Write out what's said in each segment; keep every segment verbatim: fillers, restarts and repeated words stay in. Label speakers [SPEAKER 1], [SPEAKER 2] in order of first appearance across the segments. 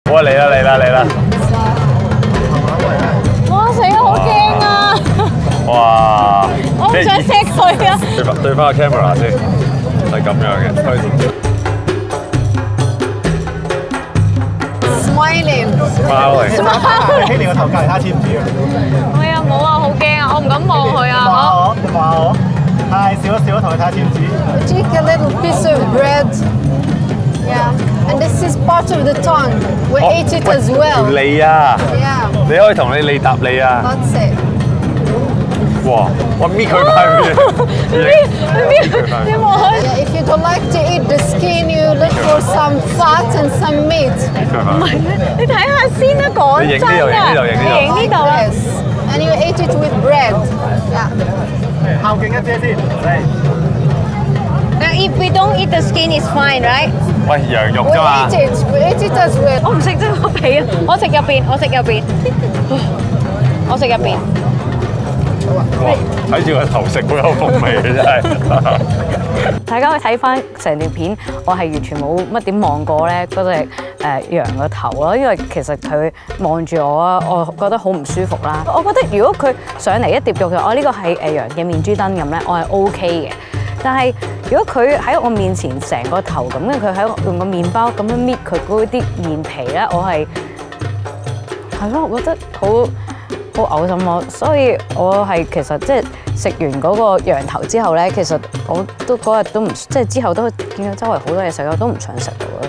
[SPEAKER 1] 哇！嚟啦嚟啦嚟啦！
[SPEAKER 2] 哇！死啊！好驚啊！
[SPEAKER 1] 哇！
[SPEAKER 2] 我唔想錫佢啊！
[SPEAKER 1] 對翻對翻個 camera 先，係咁樣嘅。
[SPEAKER 2] Smiling。
[SPEAKER 1] Smiling。
[SPEAKER 3] 希你個頭隔離，睇下似唔似啊？
[SPEAKER 2] 哎呀，冇啊，好驚啊！我唔敢望佢啊！
[SPEAKER 3] 我你話我係笑一笑一同佢睇下似唔似
[SPEAKER 4] Take a little piece of bread. Yeah. And this is part of the tongue. We ate it as well.
[SPEAKER 1] 條脷啊！
[SPEAKER 4] Yeah.
[SPEAKER 1] 你可以同你脷搭脷啊！
[SPEAKER 4] That's it.
[SPEAKER 1] 哇！我搣佢塊面，
[SPEAKER 2] 你望佢。
[SPEAKER 4] Yeah, if you don't like to eat the skin, you look for some fat and some meat.
[SPEAKER 2] 唔係啊！你睇下先啦，講真啊！你影呢度啦。
[SPEAKER 4] Yes. And you ate it with bread. Yeah.
[SPEAKER 3] 孝敬一姐先，嚟。
[SPEAKER 2] Now if we don't eat the skin, it's fine, right?
[SPEAKER 1] 喂，羊肉
[SPEAKER 4] We
[SPEAKER 1] 啫嘛
[SPEAKER 4] ate。it. We ate it as well.
[SPEAKER 2] 我唔食真個皮啊！我食入邊，我食入邊，我食入邊。
[SPEAKER 1] 哇！睇住個頭食好有風味嘅真係。
[SPEAKER 2] 大家可以睇翻成段片，我係完全冇乜點望過咧嗰隻誒羊個頭咯，因為其實佢望住我啊，我覺得好唔舒服啦。我覺得如果佢上嚟一碟肉，佢我呢個係誒羊嘅面珠燈咁咧，我係 O K 嘅。但係如果佢喺我面前成個頭咁嘅，佢喺用個麵包咁樣搣佢嗰啲面皮咧，我係係咯，我覺得好好嘔心咯。所以我係其實即係食完嗰個羊頭之後咧，其實我都嗰日都唔即係之後都見到周圍好多嘢食，我都唔想食到。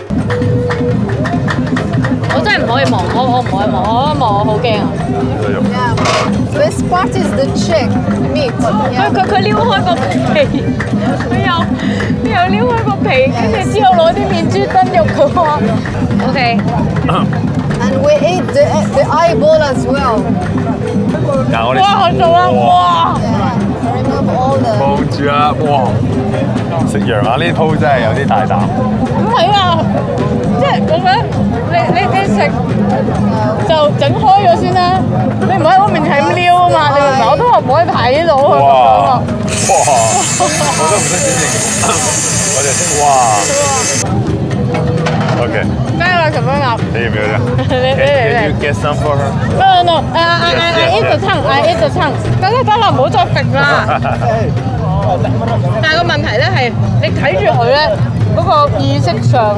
[SPEAKER 2] 我真係唔可以望，我我唔可以望，我一望我好驚啊！
[SPEAKER 4] Yeah. This part is the chick meat.
[SPEAKER 2] 佢
[SPEAKER 4] Yeah.
[SPEAKER 2] 佢佢撩開個皮，佢又佢又撩開個皮，跟住之後攞啲面珠燈肉佢話 OK。
[SPEAKER 4] And we ate the, the eyeball as well.
[SPEAKER 1] 但我哋
[SPEAKER 2] 哇！我做啦，哇！
[SPEAKER 4] Yeah. Remove all the.
[SPEAKER 1] 望住啊！哇！食羊啊！呢鋪真係有啲大膽。
[SPEAKER 2] 唔係啊，即係咁樣，你你你食就整開咗先啦，你唔喺我面前咁撩啊嘛，你明唔明？我都話唔可以睇到佢咁樣啊。
[SPEAKER 1] 哇！我都唔識點形容，我哋識哇。OK。
[SPEAKER 2] 咩啦？咁樣鴨？
[SPEAKER 1] 你要唔要啫？
[SPEAKER 2] 你你嚟
[SPEAKER 1] Can you
[SPEAKER 2] 嚟。
[SPEAKER 1] get some for her？
[SPEAKER 2] No no，誒誒誒誒 eat the tongue，I eat the tongue。得啦得啦，唔好再揈啦。但係個問題咧係，你睇住佢咧，嗰個意識上。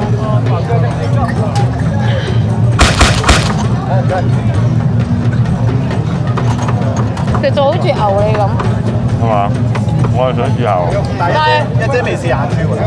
[SPEAKER 2] 其實好似牛脷咁。
[SPEAKER 1] 係嘛？我係想試下喎。
[SPEAKER 3] 但係一姐未試眼珠喎。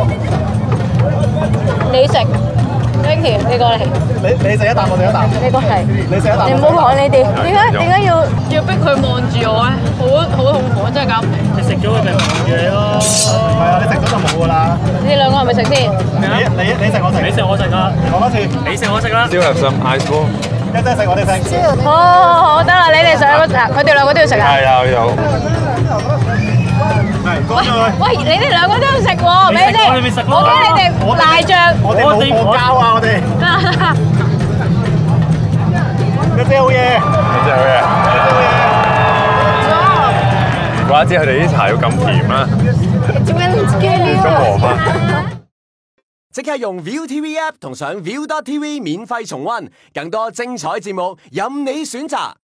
[SPEAKER 2] 你食 ，Vicky，你過嚟。
[SPEAKER 3] 你你食一啖，我食一啖。
[SPEAKER 2] 你過嚟。
[SPEAKER 3] 你食一啖。
[SPEAKER 2] 你唔好講呢啲。點解點解要要逼佢望住我咧？好好痛苦，真係咁。
[SPEAKER 5] 你食咗佢咪望住你咯。
[SPEAKER 3] 係啊，你食咗就冇㗎啦。
[SPEAKER 2] 你哋兩個係咪食先？
[SPEAKER 3] 你你你食我食。
[SPEAKER 5] 你食我食啊！
[SPEAKER 3] 講多次。
[SPEAKER 5] 你食我食啦。
[SPEAKER 1] Still have some ice ball。
[SPEAKER 3] 一姐食我哋食。
[SPEAKER 2] 好好好，得啦，你哋上嗰佢哋兩個都要食啊。
[SPEAKER 1] 係有有。
[SPEAKER 3] 係，講咗佢。
[SPEAKER 2] 喂，你哋兩個都要食喎，俾你哋。
[SPEAKER 5] 你咪食咯
[SPEAKER 2] 我驚你哋賴著。
[SPEAKER 3] 我哋冇課交啊，我哋。一姐好嘢。
[SPEAKER 1] 真係好嘢。唔怪之佢哋啲茶要咁甜啦。中和翻。
[SPEAKER 6] 即刻用 ViuTV App 同上 Viu dot T V 免費重溫，更多精彩節目任你選擇。